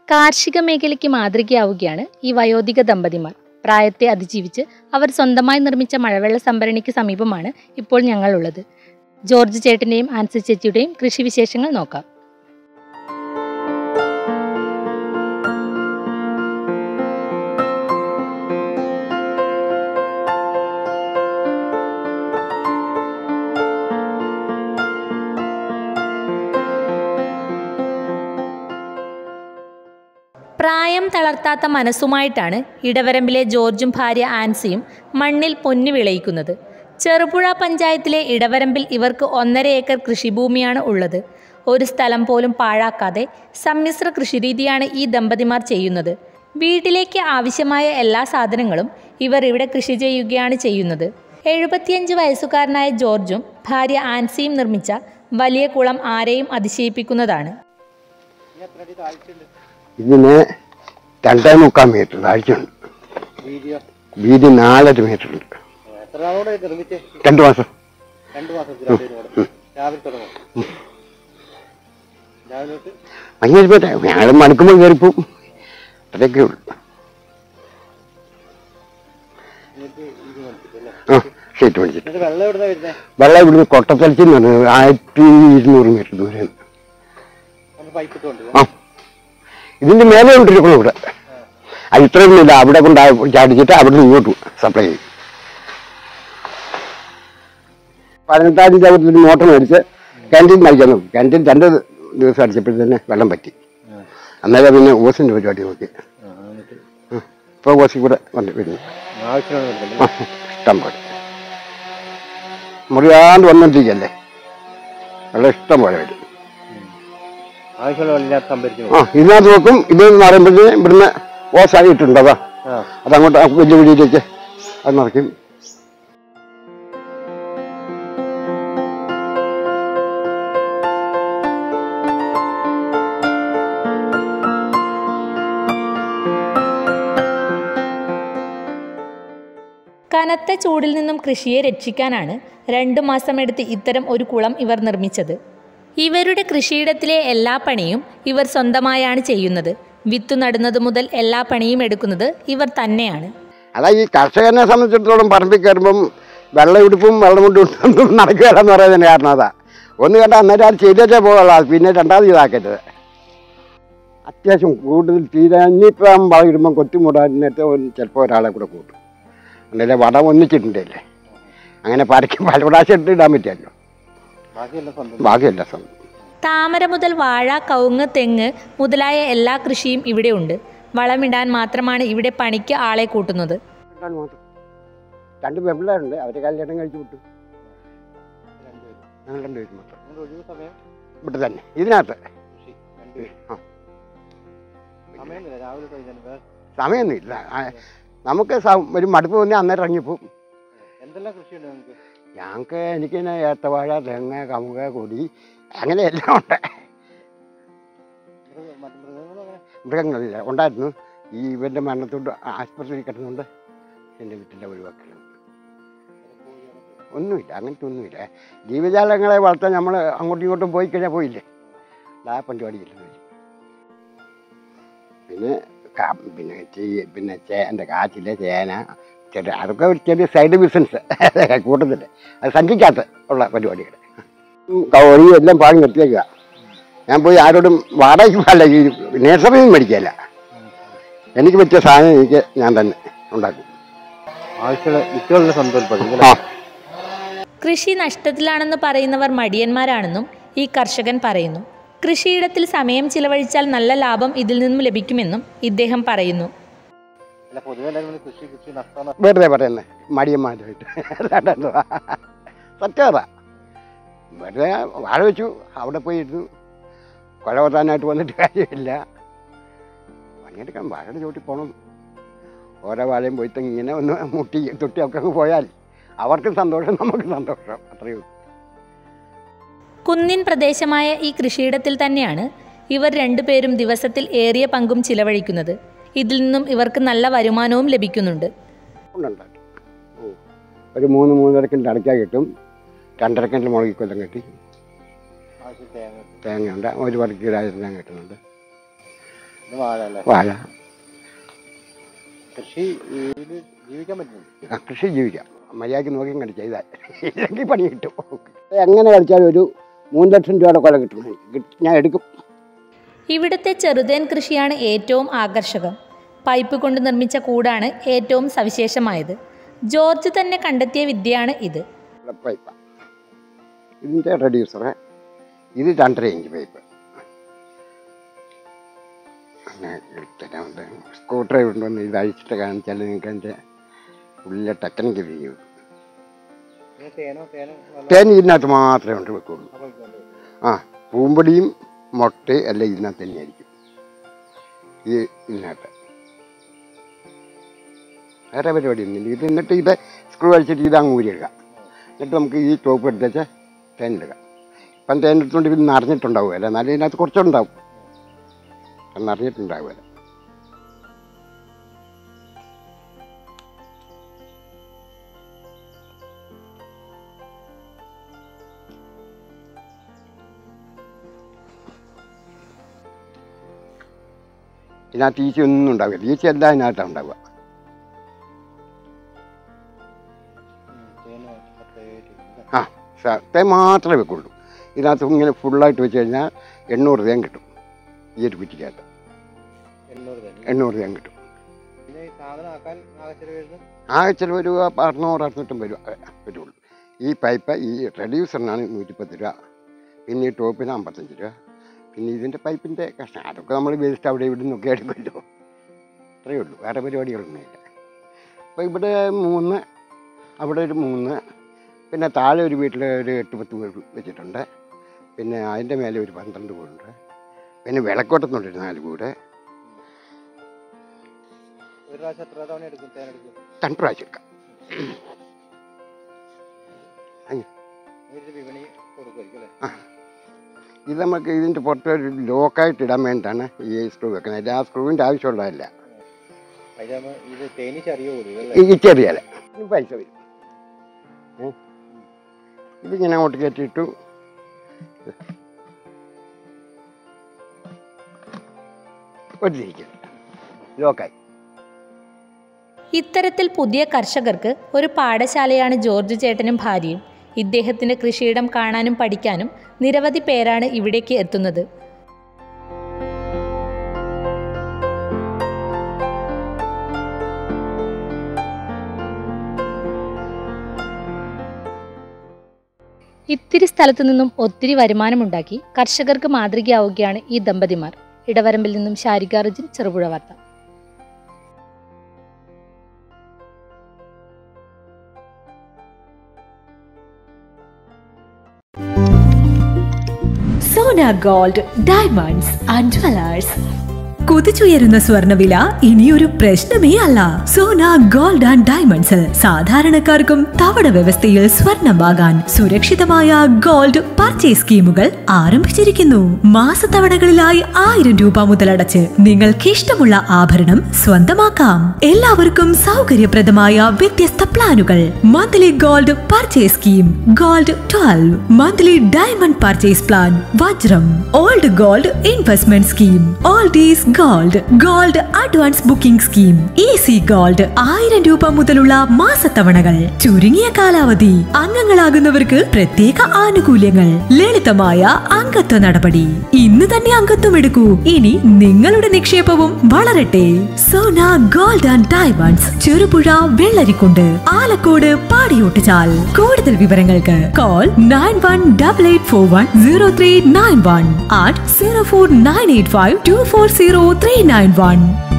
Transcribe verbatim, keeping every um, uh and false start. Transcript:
കാർഷിക മേഖലയ്ക്ക് മാതൃകയാവുകയാണ് ഈ വയോധിക ദമ്പതിമാർ. പ്രായത്തെ അതിജീവിച്ച് അവർ സ്വന്തമായി നിർമ്മിച്ച മഴവെള്ള സംഭരണിക്ക് സമീപമാണ് ഇപ്പോൾ ഞങ്ങളുള്ളത്. ജോർജ് ചേട്ടൻ്റെയും ആൻസി ചേച്ചിയുടെയും കൃഷിവിശേഷങ്ങൾ നോക്കാം. പ്രായം തളർത്താത്ത മനസ്സുമായിട്ടാണ് ഇടവരമ്പിലെ ജോർജും ഭാര്യ ആൻസിയും മണ്ണിൽ പൊന്നു വിളയിക്കുന്നത്. ചെറുപുഴ പഞ്ചായത്തിലെ ഇടവരമ്പിൽ ഇവർക്ക് ഒന്നര ഏക്കർ കൃഷിഭൂമിയാണ് ഉള്ളത്. ഒരു സ്ഥലം പോലും പാഴാക്കാതെ സമ്മിശ്ര കൃഷിരീതിയാണ് ഈ ദമ്പതിമാർ ചെയ്യുന്നത്. വീട്ടിലേക്ക് ആവശ്യമായ എല്ലാ സാധനങ്ങളും ഇവർ ഇവിടെ കൃഷി ചെയ്യുകയാണ് ചെയ്യുന്നത്. എഴുപത്തിയഞ്ച് വയസ്സുകാരനായ ജോർജും ഭാര്യ ആൻസിയും നിർമ്മിച്ച വലിയ കുളം ആരെയും അതിശയിപ്പിക്കുന്നതാണ്. ഇതിന് രണ്ടേ മുക്കാൽ മീറ്റർ താഴ്ചയുണ്ട്. വീതി നാലര മീറ്റർ ഉണ്ട്. രണ്ടു മാസം അങ്ങനെ ഞങ്ങൾ മണക്കുമ്പോൾ കയറിപ്പോവും. അതൊക്കെ ഉള്ളു. ആ ഷീറ്റ് മേടിച്ചിട്ട് വെള്ളം ഇവിടുന്ന് കൊട്ടത്തലച്ചിൽ നിന്ന് പറഞ്ഞത് ആയിരത്തി ഇരുന്നൂറ് മീറ്റർ ദൂരെ. ആ ഇതിന്റെ മേലെ കൊണ്ടിരിക്കണം ഇവിടെ. അത് ഇത്രയൊന്നുമില്ല. അവിടെ കൊണ്ട് ചാടിച്ചിട്ട് അവിടെ നിന്ന് ഇങ്ങോട്ട് സപ്ലൈ ചെയ്യും. പതിനെട്ടാം തീയതി അവിടെ മോട്ടർ മേടിച്ച് ക്യാൻറ്റീൻ അടിക്കാൻ നോക്കി. ക്യാൻറ്റീൻ രണ്ട് ദിവസം അടിച്ചപ്പോഴത്തേന് തന്നെ വെള്ളം പറ്റി. അന്നേരം പിന്നെ ഓസിന്റെ പരിപാടി നോക്കി. ഇപ്പൊ ഓസി കൂടെ വന്ന് വരുന്നു. ഇഷ്ടം പോലെ മുറിയാണ്ട് വന്നോണ്ടിരിക്കല്ലേ. വെള്ളം ഇഷ്ടം പോലെ വരും. ആ ഇതിനകത്ത് നോക്കും. ഇത് പറയുമ്പോഴത്തേന് ഇവിടുന്ന് ഓസായിട്ടുണ്ട്. അതാ അതങ്ങോട്ട് വലിയ കുഴിയിലേക്ക് അത് നിറയ്ക്കും. കനത്ത ചൂടിൽ നിന്നും കൃഷിയെ രക്ഷിക്കാനാണ് രണ്ടു മാസം എടുത്ത് ഇത്തരം ഒരു കുളം ഇവർ നിർമ്മിച്ചത്. ഇവരുടെ കൃഷിയിടത്തിലെ എല്ലാ പണിയും ഇവർ സ്വന്തമായാണ് ചെയ്യുന്നത്. വിത്തു നടുന്നത് മുതൽ എല്ലാ പണിയും എടുക്കുന്നത് ഇവർ തന്നെയാണ്. അതാ ഈ കർഷകനെ സംബന്ധിച്ചിടത്തോളം പറമ്പിൽ കയറുമ്പം വെള്ളം എടുപ്പും വെള്ളം കൊണ്ട് നടക്കുകയെന്ന് പറയുന്നതിന് കാരണം അതാ. ഒന്ന് കണ്ടാൽ അന്നേരം അത് ചെയ്തേ പോകാനുള്ള. പിന്നെ രണ്ടാമത് ഇതാക്കരുത്. അത്യാവശ്യം കൂടുതൽ തീരെ ഇനിയിപ്പം വളം ഇടുമ്പം കൊത്തിമുടാനായിട്ട് ചിലപ്പോൾ ഒരാളെ കൂടെ കൂട്ടും. അന്നേരം വടം ഒന്നിച്ചിട്ടുണ്ടല്ലേ. അങ്ങനെ പരക്കും പല പ്രാവശ്യം ഇട്ട് ഇടാൻ പറ്റിയല്ലോ. ബാക്കിയല്ല സ്വന്തം. താമര മുതൽ വാഴ, കവുങ്ങ്, തെങ്ങ് മുതലായ എല്ലാ കൃഷിയും ഇവിടെ ഉണ്ട്. വളമിടാൻ മാത്രമാണ് ഇവിടെ പണിക്ക് ആളെ കൂട്ടുന്നത്. രണ്ട് പെമ്പിള്ളേരുണ്ട്. അവരെ കല്യാണം കഴിച്ചു വിട്ടു. ഞങ്ങൾ രണ്ടുപേരും മാത്രം ഇവിടെ തന്നെ ഇതിനകത്ത്. സമയമൊന്നും ഇല്ല. നമുക്ക് ഒരു മടുപ്പ് തോന്നി അന്നേരം ഇറങ്ങിപ്പോവും. എന്തെല്ലാം കൃഷിയുണ്ട് നിങ്ങൾക്ക്? ഞങ്ങൾക്ക് എനിക്കിങ്ങനെ ഏത്തവാഴ, തെങ്ങ്, കമുക, കൊടി അങ്ങനെ എല്ലാം ഉണ്ട്. മൃഗങ്ങളില്ല ഉണ്ടായിരുന്നു. ഈ ഇവൻ്റെ മരണത്തോട് ആശുപത്രിയിൽ കിടന്നുകൊണ്ട് എൻ്റെ വീട്ടിൻ്റെ ഒഴിവാക്കലുണ്ട്. ഒന്നുമില്ല, അങ്ങനത്തെ ഒന്നുമില്ല. ജീവജാലങ്ങളെ വളർത്താൻ നമ്മൾ അങ്ങോട്ടും ഇങ്ങോട്ടും പോയി കഴിഞ്ഞാൽ പോയില്ലേ. ആ പരിപാടിയില്ല. പിന്നെ പിന്നെ പിന്നെ ചേൻ്റെ കാച്ചില്, ചേന, ചെറിയ അതൊക്കെ ഒരു ചെറിയ സൈഡ് ബിസിനസ് കൂട്ടത്തില്ല. അത് സഞ്ചിക്കകത്ത് ഉള്ള പരിപാടികൾ. കോഴി എല്ലാം പാടി നിർത്തിയേക്കുക. ഞാൻ പോയി ആരോടും വാടകയ്ക്ക് അല്ല, ഈ നഴ്സറിയും മേടിക്കല്ല. എനിക്ക് പറ്റിയ സാധനം എനിക്ക് ഞാൻ തന്നെ ഉണ്ടാക്കും. കൃഷി നഷ്ടത്തിലാണെന്ന് പറയുന്നവർ മടിയന്മാരാണെന്നും ഈ കർഷകൻ പറയുന്നു. കൃഷിയിടത്തിൽ സമയം ചിലവഴിച്ചാൽ നല്ല ലാഭം ഇതിൽ നിന്നും ലഭിക്കുമെന്നും ഇദ്ദേഹം പറയുന്നു. വെറുതെ പറയുന്നത് മടിയന്മാരുമായിട്ട് സത്യതാ. വെറുതെ വാഴ വെച്ചു, അവിടെ പോയി ഇരുന്നു. കൊല കൊത്താനായിട്ട് വന്നിട്ട് കാര്യമില്ല. പണിയെടുക്കാൻ വാഴയുടെ ചോട്ടി പോകണം. ഓരോ വാഴയും പോയിട്ട് ഇങ്ങനെ ഒന്ന് മുട്ടി തൊട്ടിയൊക്കെ പോയാൽ അവർക്കും സന്തോഷം, നമുക്കും സന്തോഷം. അത്രയേ ഉള്ളൂ. കുന്നിൻ പ്രദേശമായ ഈ കൃഷിയിടത്തിൽ തന്നെയാണ് ഇവർ രണ്ടുപേരും ദിവസത്തിൽ ഏറിയ പങ്കും ചിലവഴിക്കുന്നത്. ഇതിൽ നിന്നും ഇവർക്ക് നല്ല വരുമാനവും ലഭിക്കുന്നുണ്ട്. ഒരു മൂന്ന് മൂന്നര കിൻ്റെ അടയ്ക്കാൻ കിട്ടും. രണ്ടര കിൻ്റെ മുളകി കൊല്ലം കിട്ടി. തേങ്ങയുണ്ട്. ഒരു വരക്കിടായി തേങ്ങ കിട്ടുന്നുണ്ട്. ഇത് വാഴ അല്ലേ? വാഴ. കൃഷി ഇതിൽ ജീവിക്കാൻ പറ്റുന്നുണ്ട്. ആ, കൃഷി ജീവിക്കാം. മര്യാദയ്ക്ക് നോക്കി ഇങ്ങനെ ചെയ്താൽ, ഇല്ലെങ്കിൽ പണി കിട്ടും. എങ്ങനെ കളിച്ചാലും ഒരു മൂന്ന് ലക്ഷം രൂപയുടെ കൊല കിട്ടും. ഞാൻ എടുക്കും. ഇവിടുത്തെ ചെറുതേൻ കൃഷിയാണ് ഏറ്റവും ആകർഷകം. പൈപ്പ് കൊണ്ട് നിർമ്മിച്ച കൂടാണ് ഏറ്റവും സവിശേഷമായത്. ജോർജ് തന്നെ കണ്ടെത്തിയ വിദ്യയാണ് ഇത്. പൈപ്പ് ഇതിൻ്റെ റെഡ്യൂസറ്. ഇത് രണ്ടര ഇഞ്ച് പൈപ്പ്. സ്ക്രൂ ഡ്രൈവർ ഉണ്ടെന്ന് ഇത് അഴിച്ചിട്ട് കാണിച്ചാൽ നിങ്ങൾക്ക് അതിൻ്റെ ഉള്ളിലെ ടെക്നിക്ക് ചെയ്യും. തേൻ ഇതിനകത്ത് മാത്രമേ ഉണ്ട് വെക്കുള്ളൂ. ആ, പൂമ്പൊടിയും മുട്ട എല്ലാം ഇതിനകത്ത് തന്നെയായിരിക്കും. ഈ ഇതിനകത്ത് വേറെ പരിപാടിയൊന്നുമില്ല. ഇത് എന്നിട്ട് ഇത് സ്ക്രൂ അടിച്ചിട്ട് ഇത് അങ്ങ് ഊരിയെടുക്കാം. എന്നിട്ട് നമുക്ക് ഈ ടോപ്പ് എടുത്തേച്ച് തേനെടുക്കാം. ഇപ്പം തേൻ എടുത്തുകൊണ്ട് ഇത് നിറഞ്ഞിട്ടുണ്ടാവുമല്ലോ, എന്നാലും ഇതിനകത്ത് കുറച്ചുണ്ടാവും. നിറഞ്ഞിട്ടുണ്ടാവുമല്ലോ. ഇതിനകത്ത് ഈച്ച ഒന്നും ഉണ്ടാവില്ല. ഈച്ച എല്ലാം ഇതിനകത്താണ് ഉണ്ടാവുക. ആ, തേൻ മാത്രമേ വെക്കുള്ളൂ. ഇതിനകത്ത് ഇങ്ങനെ ഫുള്ളായിട്ട് വെച്ച് കഴിഞ്ഞാൽ എണ്ണൂറ് തേൻ കിട്ടും. ഈ ഒരു കുറ്റിക്കകത്ത് എണ്ണൂറ് തേൻ കിട്ടും. ആകെ ചിലവ് രൂപ അറുന്നൂറ് അറുന്നൂറ്റമ്പത് രൂപ വരുള്ളൂ. ഈ പൈപ്പ് ഈ റെഡ്യൂസറിനാണ് നൂറ്റിപ്പത്ത് രൂപ. പിന്നെ ഈ ടോപ്പിന് അമ്പത്തഞ്ച് രൂപ. പിന്നെ ഇതിൻ്റെ പൈപ്പിൻ്റെ കഷ്ണം അതൊക്കെ നമ്മൾ വേസ്റ്റ് അവിടെ ഇവിടെ നിന്നൊക്കെ എടുക്കുമല്ലോ. അത്രയേ ഉള്ളൂ, വേറെ പരിപാടികളൊന്നുമില്ല. അപ്പോൾ ഇവിടെ മൂന്ന്, അവിടെ ഒരു മൂന്ന്, പിന്നെ താഴെ ഒരു വീട്ടിൽ ഒരു എട്ട് പത്ത് വീട് വെച്ചിട്ടുണ്ട്. പിന്നെ അതിൻ്റെ മേലെ ഒരു പന്ത്രണ്ട് വീടുണ്ട്. പിന്നെ വിളക്കോട്ടത്തുണ്ടൊരു നാല് വീട്. രണ്ട് പ്രാവശ്യം എടുക്കാം. ആ, ഇത് നമുക്ക് ഇതിൻ്റെ പുറത്ത് ഒരു ലോക്കായിട്ട് ഇടാൻ വേണ്ടിയിട്ടാണ് ഈ സ്ക്രൂ വെക്കുന്നത്. ആ സ്ക്രൂവിൻ്റെ ആവശ്യമുള്ളതല്ല. ഈ ചെറിയ പൈസ വരും. ഇതിങ്ങനെ അങ്ങോട്ട് കയറ്റിയിട്ടു ഒരു തിരിക്കും ലോക്കായി. ഇത്തരത്തിൽ പുതിയ കർഷകർക്ക് ഒരു പാഠശാലയാണ് ജോർജ് ചേട്ടനും ഭാര്യയും. ഇദ്ദേഹത്തിൻ്റെ കൃഷിയിടം കാണാനും പഠിക്കാനും നിരവധി പേരാണ് ഇവിടേക്ക് എത്തുന്നത്. ഇത്തിരി സ്ഥലത്തു നിന്നും ഒത്തിരി വരുമാനമുണ്ടാക്കി കർഷകർക്ക് മാതൃകയാവുകയാണ് ഈ ദമ്പതിമാർ. ഇടവരമ്പിൽ നിന്നും ഷാരിക റിജിൻ, ചെറുപുഴ വാർത്ത. Sona gold diamonds and jewellers. കുതിച്ചുയരുന്ന സ്വർണ്ണവില ഇനിയൊരു പ്രശ്നമേ അല്ല. സോന ഗോൾഡ് ആൻഡ് ഡയമണ്ട്സിൽ സാധാരണക്കാർക്കും തവണ വ്യവസ്ഥയിൽ സ്വർണം വാങ്ങാൻ സുരക്ഷിതമായ ഗോൾഡ് പർച്ചേസ് സ്കീമുകൾ ആരംഭിച്ചിരിക്കുന്നു. മാസത്തവണകളിലായി ആയിരം രൂപ മുതലടച്ച് നിങ്ങൾക്ക് ഇഷ്ടമുള്ള ആഭരണം സ്വന്തമാക്കാം. എല്ലാവർക്കും സൗകര്യപ്രദമായ വ്യത്യസ്ത പ്ലാനുകൾ. Monthly gold purchase scheme, gold twelve, monthly diamond purchase plan, വജ്രം, old gold investment scheme, oldies gold, gold advance booking scheme, easy gold, ആയിരം രൂപ മുതലുള്ള മാസത്തവണകൾ, ചുരുങ്ങിയ കാലാവധി, അംഗങ്ങളാകുന്നവർക്ക് പ്രത്യേക ആനുകൂല്യങ്ങൾ, ലളിതമായ അംഗത്വ നടപടി. ഇന്ന് തന്നെ അംഗത്വം എടുക്കൂ. ഇനി നിങ്ങളുടെ നിക്ഷേപവും വളരട്ടെ. Sona gold and diamonds, Cherupuzha, Vellarikundu, Alakode, Padiyottuchal. കൂടുതൽ വിവരങ്ങൾക്ക് call nine one double eight four one zero three nine one eight zero four nine eight five two four zero three nine one.